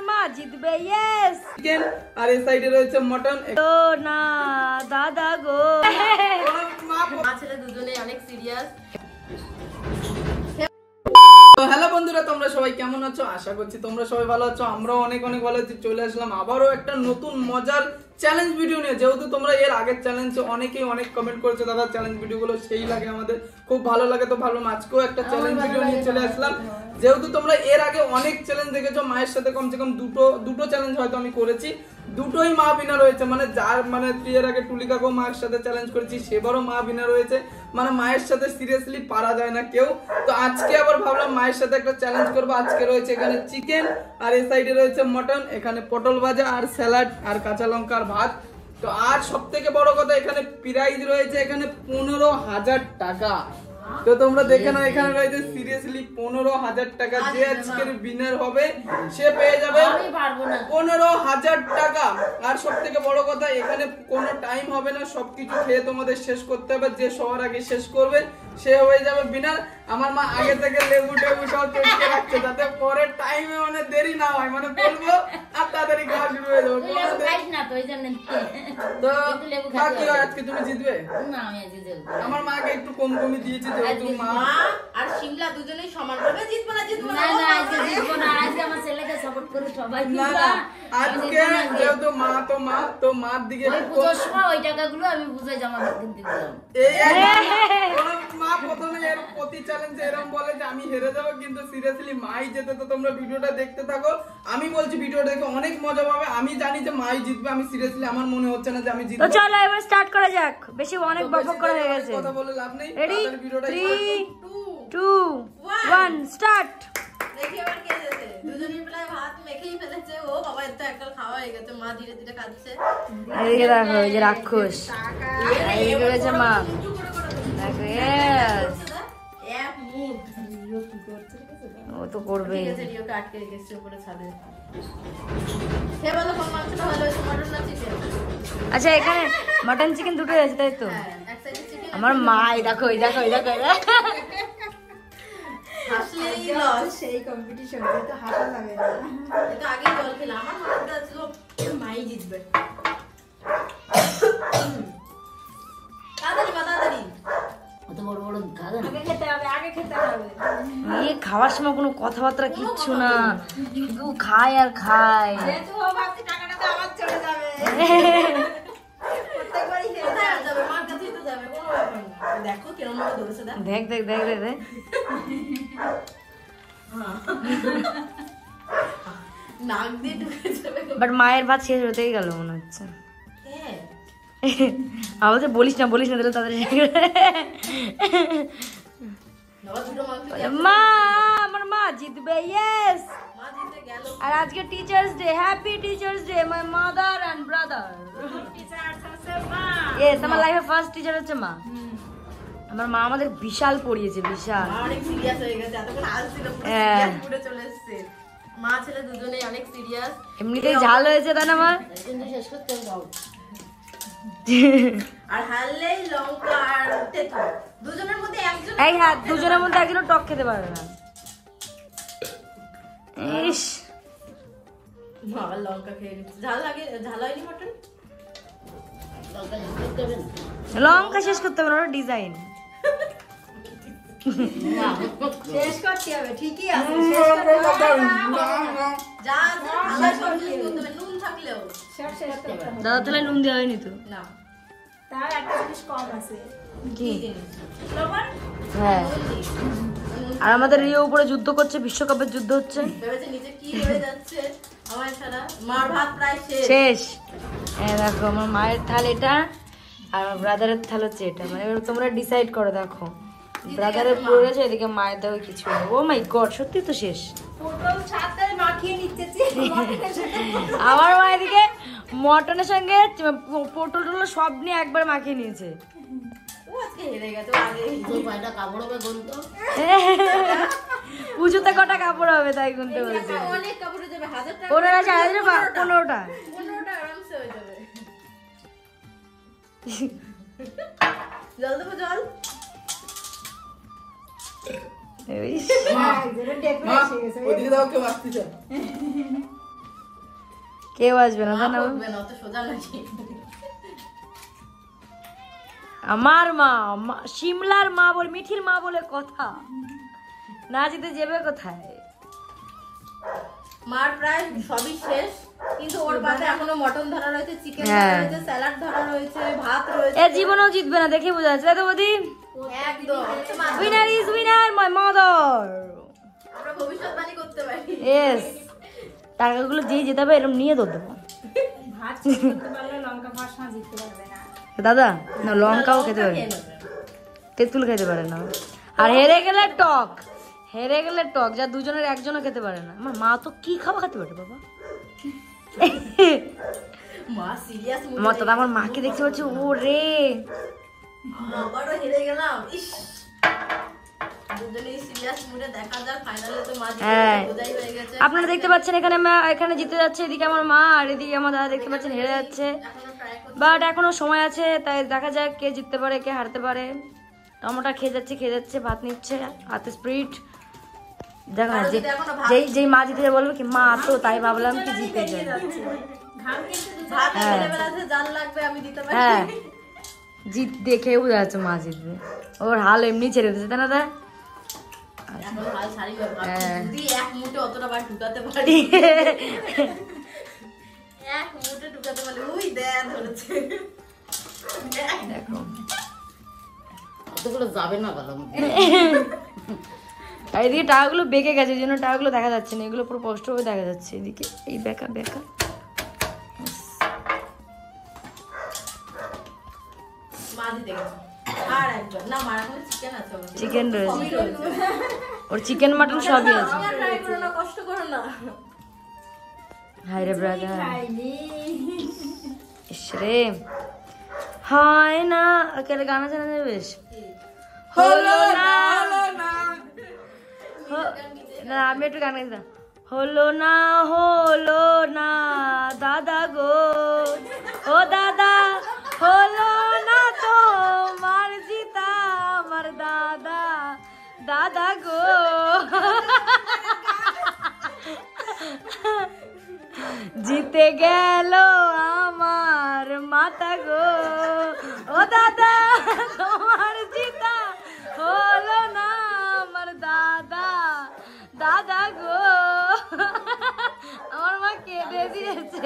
মা জিতবে। Yes. Chicken আর এই সাইডে রয়েছে মটন। ও না দাদা গো, মা ছেলে দুজনেই অনেক সিরিয়াস। হ্যালো বন্ধুরা, তোমরা সবাই কেমন আছো? আশা করছি তোমরা সবাই ভালো আছো। আমরাও অনেক অনেক ভালো আছি। চলে আসলাম আবারও একটা নতুন মজার চ্যালেঞ্জ ভিডিও নিয়ে। যেহেতু তোমরা এর আগের চ্যালেঞ্জে অনেকেই অনেক কমেন্ট করেছো, দাদা চ্যালেঞ্জ ভিডিওগুলো সেই লাগে, আমাদের খুব ভালো লাগে। তো ভাবলাম আজকেও একটা চ্যালেঞ্জ ভিডিও নিয়ে চলে আসলাম। যেহেতু তোমরা এর আগে অনেক চ্যালেঞ্জ দেখেছো, মায়ের সাথে কমসে কম দুটো চ্যালেঞ্জ হয়তো আমি করেছি, দুটোই মা বিনা রয়েছে। মানে যার মানে এর আগে টুলিকাকেও মায়ের সাথে চ্যালেঞ্জ করেছি, সেবারও মা বিনা রয়েছে। মানে মায়ের সাথে সিরিয়াসলি পারা যায় না কেউ। তো আজকে আবার ভাবলাম মায়ের সাথে একটা চ্যালেঞ্জ করবো। আজকে রয়েছে এখানে চিকেন আর এই সাইডে রয়েছে মটন, এখানে পটল ভাজা আর স্যালাড আর কাঁচা লঙ্কার ভাত। তো আর সব থেকে বড় কথা, এখানে প্রাইজ রয়েছে এখানে 15,000 টাকা। তো তোমরা দেখে নাও, এখানে রয়েছে সিরিয়াসলি 15,000 টাকা। যে আজকের উইনার হবে সে পেয়ে যাবে 15,000 টাকা। আর সব থেকে বড় কথা, এখানে কোনো টাইম হবে না, সবকিছু খেয়ে তোমাদের শেষ করতে হবে। যে সবার আগে শেষ করবে সে হয়ে যাবে উইনার। আমার মা আগে থেকে লেবু টেবু সব চটকে রাখছে, যাতে পরে টাইমে মানে দেরি না হয়, মানে বলবো আর তাড়াতাড়ি খাওয়া শুরু হয়ে যাবে। তো কি হয়, আজকে তুমি জিতবে? আমার মাকে একটু কম কমই দিয়েছি, যেহেতু মা আর শিমলা দুজনেই সমান ভাবে জিতবো না, জিতবো না, আজকে জিতবো না। আজকে আমার ছেলেকে সাপোর্ট করে সবাই। আজকে যেহেতু মা তো মার দিকে পুজোর সময় ওই টাকাগুলো আমি বুঝে জামা কিনতে দিলাম। মা প্রথমে এর প্রতি চ্যালেঞ্জে এরকম বলে যে আমি হেরে যাবো, কিন্তু সিরিয়াসলি মাই যেতে। তো তোমরা ভিডিওটা দেখতে থাকো। আমি বলছি ভিডিওটা দেখে অনেক মজা পাবে। আমি জানি যে মাই জিতবে, আমি সিরিয়াসলি আমার মনে হচ্ছে না যে আমি জিতবো। তো চলো এবার স্টার্ট করা যাক, বেশি অনেক বকবক করা হয়ে গেছে। কথা বলে লাভ নেই। রেডি, ভিডিওটা 3 2 1 স্টার্ট। দেখি এবার কে জিতে। দুজনেই প্রায় ভাত মেখেই ফেলেছে। ও বাবা, এত একটা খাওয়া হয়ে গেছে। মা ধীরে ধীরে খাচ্ছে। এদিকে দেখো, এই যে রাক্ষস, এইদিকে রয়েছে মা। দেখো ইয়েস, এক মুখ ও তো করবে। ঠিক আছে, রিওকে আটকে রেখেছে উপরে ছাদে। হে বলো, কোন মাংসটা ভালো হয়েছে, মটন না চিকেন? আচ্ছা, এখানে মটন চিকেন দুটো আছে তাই তো? হ্যাঁ, এক সাইডে চিকেন। আমার মা এই দেখো, এই দেখো, এই দেখো। হাসলেই লস। সেই কম্পিটিশন তো হাসা লাগে না। এটা আগে জল খেলাম। আমার মনে হচ্ছিল মাই জিতবে। তাড়াতাড়ি বা তাড়াতাড়ি। অত বড় বড় গাদা আগে খেতে হবে, আগে খেতে হবে। এই খাওয়ার সময় কোনো কথাবার্তা কিচ্ছু না, শুধু খায় আর খায়। যেহেতু ও ভাবছে টাকাটা তো আমার চলে যাবে। প্রত্যেকবারই খেতে কোথায় যাবে? মার কাছেই তো যাবে, কোনো ব্যাপার না। দেখো কিরম ভাবে ধরেছে, দেখ। দেখ দেখ দেখ দেখ। নাক দিয়ে ঢুকে যাবে। বাট মায়ের ভাত শেষ হতেই গেল মনে হচ্ছে। হ্যাঁ, আমার তো বলিস না দিলে তাদের বাবা দুটো মাংস মা, আমার মা জিতবে। ইয়েস। মা জিতে গেল। আর আজকে teachers day, happy teachers day my mother and brother. Yes, আমার লাইফে ফার্স্ট টিচার হচ্ছে মা। আমার মা আমাদের বিশাল পড়িয়েছে, বিশাল। মা অনেক সিরিয়াস হয়ে গেছে, এতক্ষণ হাসছিল, পুরো হ্যাঁ। সিরিয়াস মুডে চলে এসেছে। মা ছেলে দুজনেই অনেক সিরিয়াস। এমনিতেই ঝাল হয়েছে তাই না মা? কিন্তু শেষ করতে দাও। আর হারলেই লঙ্কা আর তেঁতুল দুজনের মধ্যে একজন। এই হ্যাঁ, দুজনের মধ্যে একজনও টক খেতে পারবে না। ইস, মা লঙ্কা খেয়ে নিচ্ছে। ঝাল লাগে, ঝাল হয়নি মটন? লঙ্কা শেষ করতে হবে না, ওটা ডিজাইন। শেষ করতে হবে, ঠিকই আছে। যা আছে ভালো সব শেষ করতে হবে, নুন থাকলেও সব শেষ করতে হবে। দাদা তাহলে নুন দেওয়া হয়নি তো? না। তার একটা জিনিস কম আছে। কি? জিনিস লবণ। হ্যাঁ। আর আমাদের রিও উপরে যুদ্ধ করছে, বিশ্বকাপের যুদ্ধ হচ্ছে। ভেবেছে নিচে কি হয়ে যাচ্ছে আমার ছাড়া। মার ভাত প্রায় শেষ। শেষ। হ্যাঁ দেখো, আমার মায়ের থাল এটা আর আমার ব্রাদারের থাল হচ্ছে এটা। মানে এবার তোমরা ডিসাইড করো। দেখো, ব্রাদারের পুরো গেছে, এদিকে মায়ের দেওয়া কিছু নেই। ও মাই গড, সত্যি তো শেষ। পটল সাথে মাখিয়ে নিচ্ছে। আমার মা এদিকে মটনের সঙ্গে পটল টল সব নিয়ে একবার মাখিয়ে নিয়েছে। ও আজকে হেরে গেছে। আগে কাপড় হবে গুনতো। পুজোতে কটা কাপড় হবে তাই গুনতে বলছে। অনেক কাপড়ে যাবে, 1000 টাকা। 15টা 15টা আরামসে হয়ে যাবে। জল দেবো, জল। ওদিকে দাও, কেউ আসতেছে। কেউ আসবে না, মা জানো? বকবে না, অত সোজা নাকি? আমার মা শিমলার মা বলে, মিঠির মা বলে কথা, না যেতে যাবে কোথায়? মার প্রায় সবই শেষ, কিন্তু ওর পাতে এখনো মটন ধরা রয়েছে, চিকেন ধরা হ্যাঁ। রয়েছে, স্যালাড ধরা রয়েছে, ভাত রয়েছে। এ জীবনেও জিতবে না, দেখে বোঝা যাচ্ছে, তাই তো বৌদি? একদম winner is winner, my mother. আমরা ভবিষ্যৎবাণী করতে পারি। ইয়েস, টাকাগুলো যেই জেতাবে এরকম নিয়ে দৌড় দেবো। ভাত শেষ করতে পারলে লঙ্কা ভাষা জিততে পারবে না। দাদা না, লঙ্কাও খেতে পারে, খেয়ে নেবে। তেঁতুল খেতে পারে না। আর হেরে গেলে টক, হেরে গেলে টক, যা দুজনের একজনও খেতে পারে না। আমার মা তো কি খাওয়া খেতে পারে বাবা। মা সিরিয়াস মুড। আমার দাদা আমার মাকে দেখতে পাচ্ছি, ও রে আবারও হেরে গেলাম। ইস, দুজনেই সিরিয়াস মুডে, দেখা যাক ফাইনালে তো মা হ্যাঁ। জিতে বোঝাই হয়ে গেছে। আপনারা দেখতে পাচ্ছেন এখানে এখানে জিতে যাচ্ছে, এদিকে আমার মা, আর এদিকে আমার দাদা দেখতে পাচ্ছেন হেরে যাচ্ছে। এখনো ট্রাই করতে বাট এখনো সময় আছে, তাই দেখা যাক কে জিততে পারে কে হারতে পারে। টমেটো খেয়ে যাচ্ছে, ভাত নিচ্ছে হাতে স্প্রিট। দেখো না, যেই মা জিতে যাবে বলবে কি মা তো, তাই ভাবলাম কি জিতে যাবে। ঘাম কিন্তু ভাত ফেলে বেলাতে জাল লাগবে, আমি দিতে পারি। হ্যাঁ, জিত দেখে বোঝা যাচ্ছে মা জিতবে, ওর হাল এমনি ছেড়ে দিচ্ছে, তাই না দা? এখন হাল ছাড়ি হবে, হ্যাঁ। যদি এক মুঠে অতটা বার ঢুকাতে পারি, এক মুঠে ঢুকাতে পারি, উই দেন ধরেছে। দেখো অতগুলো যাবে না বলো। আর এদিকে টাকাগুলো বেঁকে গেছে, এই জন্য টাকাগুলো দেখা যাচ্ছে না, এগুলো পুরো কষ্ট হয়ে দেখা যাচ্ছে এদিকে, এই বেঁকা বেঁকা। মা দিতে গেছে। আর একবার না, মার এখন চিকেন আছে, চিকেন রয়েছে, সবই রয়েছে। ওর চিকেন মাটন সবই আছে। তুমি আর ট্রাই করো না, কষ্ট করো না। হাই রে ব্রাদার, খাইনি। ইসরে হয় না, কেন গানা জানা যাবে? বেশ হলো না, না আমি একটু গান গাইছিলাম। হলো না দাদা গো, ও দাদা হলো না তোমার জিতা, আমার দাদা গো। জিতে গেল আমার মাতা গো, ও দাদা তোমার জিতা হলো না, আমার দাদা গো। আমার মা কেঁদে দিয়েছে।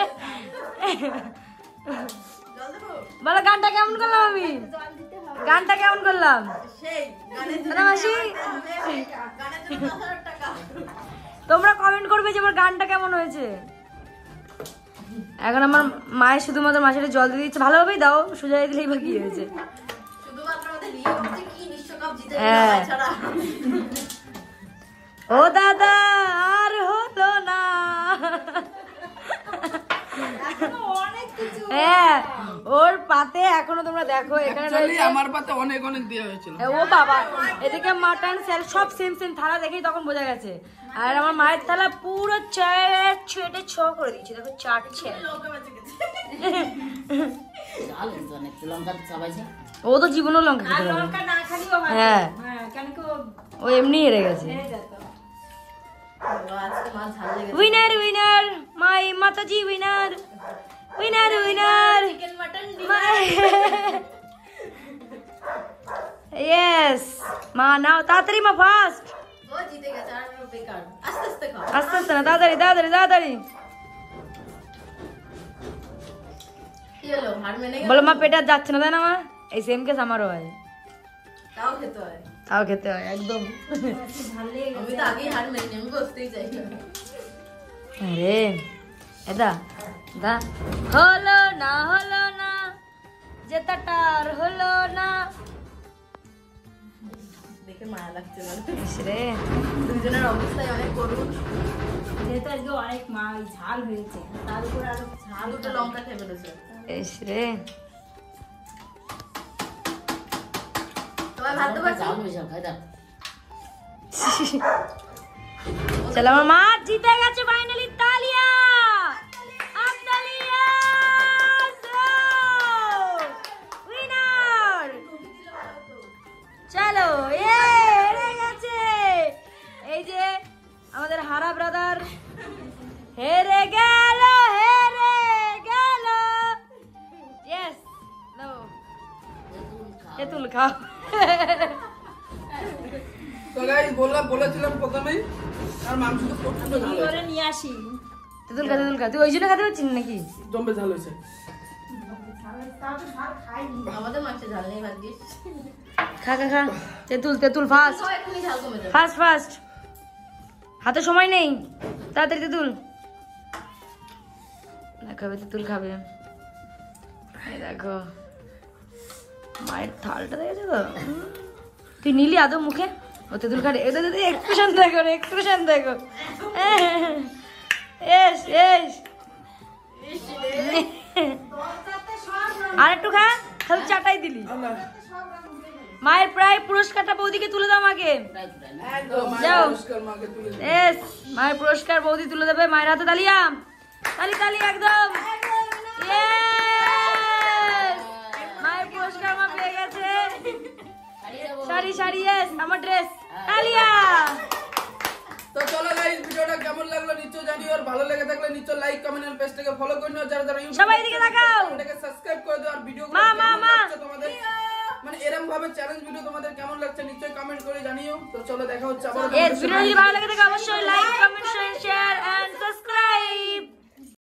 বলো গানটা কেমন করলাম আমি? গানটা কেমন করলাম? সেই গানের দাদা মাসি, গানের জন্য 10,000 টাকা। তোমরা কমেন্ট করবে যে আমার গানটা কেমন হয়েছে। এখন আমার মায়ের শুধুমাত্র মাসিটা জল দিয়ে দিচ্ছে, ভালোভাবেই দাও, সোজা দিলেই বা কি হয়েছে। শুধুমাত্র আমাদের রিও হচ্ছে কি বিশ্বকাপ জিতে হ্যাঁ। গেল ছাড়া। ও দাদা আর হলো না। অনেক কিছু হ্যাঁ, ওর পাতে এখনো তোমরা দেখো এখানে Actually রয়েছে। আমার পাতে অনেক অনেক দেওয়া হয়েছিল। ও বাবা, এদিকে মাটন স্যাল সব সেম থালা দেখেই তখন বোঝা গেছে। আর আমার মায়ের থালা পুরো ছেটে করে দিয়েছে, দেখো চাটছে। লঙ্কা বেঁচে গেছে। ঝাল হয়েছে অনেক, লঙ্কা চাবাইছে। ও তো জীবনেও লঙ্কা আর খেতে পারে না। লঙ্কা না খালিও হয়। হ্যাঁ। হ্যাঁ, কেন কি ও এমনি হেরে গেছে। হেরে যেত। বাবা, আজকে মাছ ঝাল লেগেছে। উইনার মাই মাতাজি, উইনার চিকেন মাটন ইয়েস মা, নাও তাড়াতাড়ি মা, ফাস্ট। ও জিতে গেছে, আর বেকার। আস্তে আস্তে খাও। আস্তে আস্তে না, তাড়াতাড়ি। কি হলো, হার মেনে গেল? বলো মা পেটে আর যাচ্ছে না, তাই না মা? এই সেম কেস আমারও হয়, তাও খেতে হয়। তাও খেতে হয় একদম। ভাল লেগে আমি তো আগেই হার মেনে নিই, আমি বসতেই চাই না। আরে এদা দা হলো না জেতাটার হলো না। দেখে মায়া লাগছে না। ইসরে দুজনের অবস্থাই অনেক করুণ। যেহেতু আজকে অনেক ঝাল হয়েছে, তার উপর আরো ঝাল। দুটো লঙ্কা খেয়ে ফেলেছে। ইসরে তোমার ভাত দেবো একটু? ঝাল হয়েছে, খাই দাও। চলো আমার মা জিতে গেছে ফাইনালি, তালিয়া উইনার। চলো হেরে গেছে, এই যে আমাদের হারা ব্রাদার হেরে গেল। তেঁতুল খাও। তো গাইস বলেছিলাম প্রথমেই আর মাংস তো প্রচন্ড ঝাল হয়েছে। করে নিয়ে আসি তেঁতুল খা তুই ওই জন্য খেতে পারছিস নাকি? জম্বে ঝাল হয়েছে। আমাদের মাছে ঝাল নেই ভাগ্যিস। খা তেঁতুল ফাস্ট সবাই এক্ষুনি ঝাল কমে যাবে। ফাস্ট হাতে সময় নেই, তাড়াতাড়ি তেঁতুল খাবে, তেঁতুল খাবে। এই দেখো মায়ের থালটা দেখেছো তো? তুই নিলি আদৌ মুখে? ও তেঁতুল খাবে, এক্সপ্রেশন দেখো। আর একটু খা, খালি চাটাই দিলি। মায়ের প্রায় পুরস্কারটা বৌদিকে তুলে দাও আমাকে। একদম যাও। পুরস্কার মাকে তুলে দিই। এস মায়ের পুরস্কার বৌদি তুলে দেবে। মায়ের হাতে তালিয়া, তালি একদম। Yes! মায়ের পুরস্কার মা পেয়ে গেছে। শাড়ি yes, আমার ড্রেস। তালিয়া। তো চলো গাইস, ভিডিওটা কেমন লাগলো নিশ্চয়ই জানিও, আর ভালো লেগে থাকলে নিশ্চয়ই লাইক কমেন্ট আর পেজটাকে ফলো করে নিও। যারা ইউটিউব সবাই এদিকে তাকাও। এটাকে সাবস্ক্রাইব করে দাও। আর ভিডিও মা। তোমাদের মানে এরকম ভাবে চ্যালেঞ্জ ভিডিও তোমাদের কেমন লাগছে নিশ্চয়ই কমেন্ট করে জানিও। তো চলো দেখা হচ্ছে আবার। ভিডিও যদি ভালো লাগে থাকে অবশ্যই like comment share and subscribe.